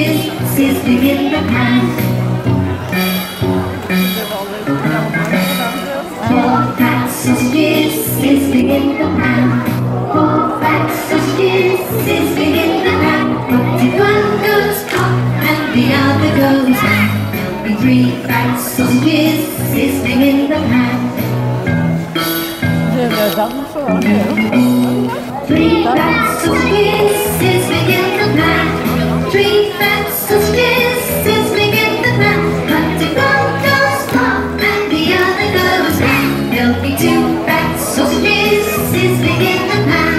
sausages sizzling in the pan. 4 fat sausages sizzling in the pan. 4 fat sausages sizzling in the pan. But if one goes pop and the other goes bang, there'll be 3 fat sausages sizzling in the pan. 3 fat sausages sizzling in the pan. 3 fat sausages sizzling in the pan. But if one goes pop and the other goes bang, there'll be 2 fat sausages sizzling in the pan.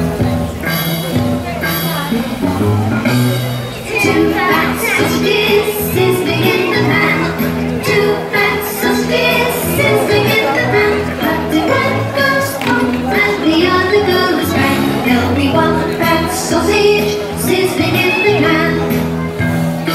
2 fat sausages sizzling in the pan. 2 fat sausages sizzling in the pan. But if one goes pop and the other goes bang, there'll be 1 fat sausage sizzling in the pan.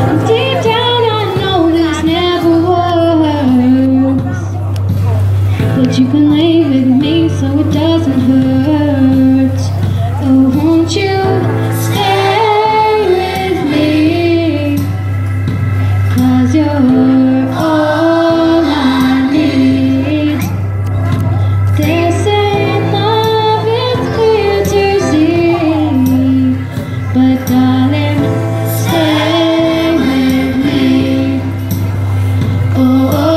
Deep down I know this never works, but you can lay with me so it doesn't hurt. Oh, won't you stay with me, 'cause you're all I need. They say love is clear to see, but darling, stay with me. Oh, oh,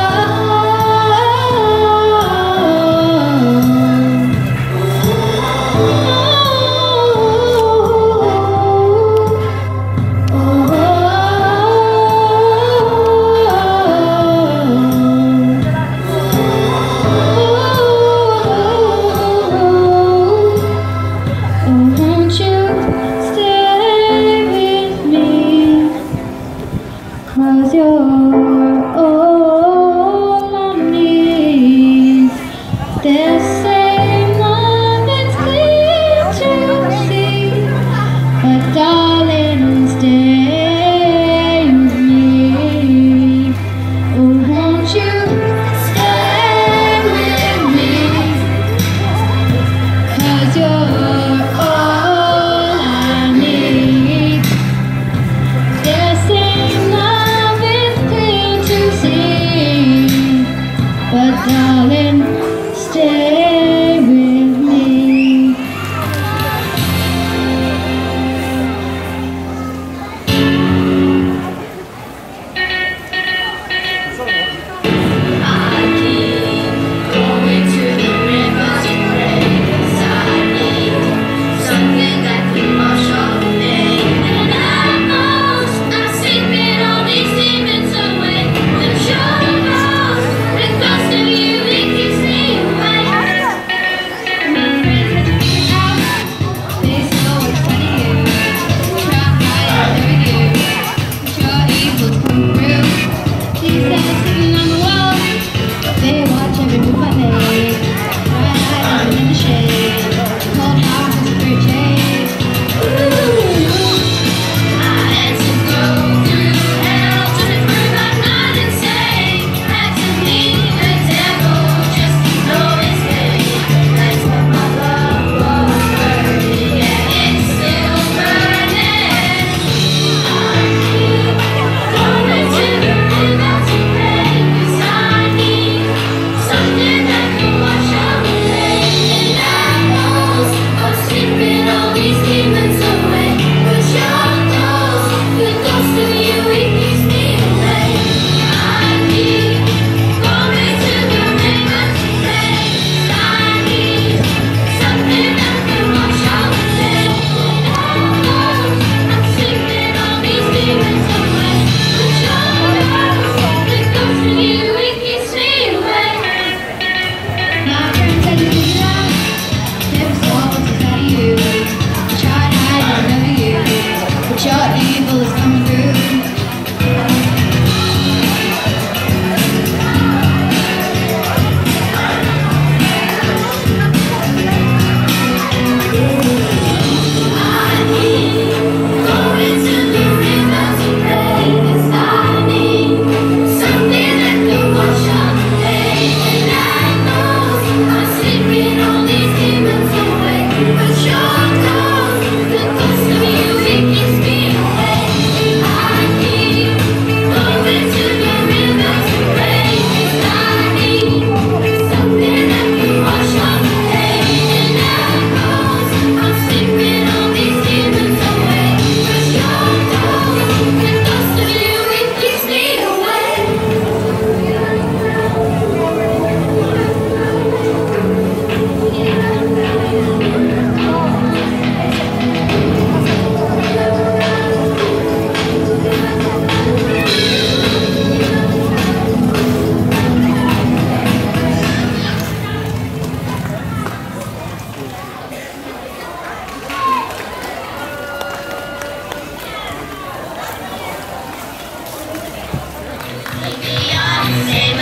won't you stay with me, 'cause you're all I need. They say love is clear to see, but darling, stay with me. Oh, won't you stay with me, 'cause you're all I need. They say love is clear to see, but darling, stay with me. I keep going to the river to pray, 'cause I need something that can wash all the pain. And I know I'm sleeping all these demons away. The troubles, the ghost of you, it keeps me awake. My friends have figured out, they know it's funny you. Try hiding over you, but your evil's come through. These guys sitting on the wall, they watch every move I make. Right hiding in the shade, cold house is for a change. I had to go through hell just to prove I'm not insane. Had to meet the devil just to know his name. That's when my love was burning, yeah, it's still burning. I keep going to the river to pray, 'cause I need something that can wash out the pain. And I know I'm sleeping all these demons away, but your ghost, the ghost of you, it keeps me awake. I keep going to the river to pray, 'cause I need something that can wash out the pain. And I know I'm sleeping all these demons away, but your ghost, the ghost of you, it keeps me awake. My friends had to figure out, there was always inside of you. I tried hiding over you, but your evil is coming through. I keep going to the river to pray, 'cause I need something that can wash out the pain. And I know I'm sleeping all these demons away, but your ghost, the ghost of you, it keeps me awake. I keep going to the river to pray, 'cause I need something that can wash out the pain. And I know I'm sleeping all these demons away, but your ghost, the ghost of you, it keeps me awake. Beyonce.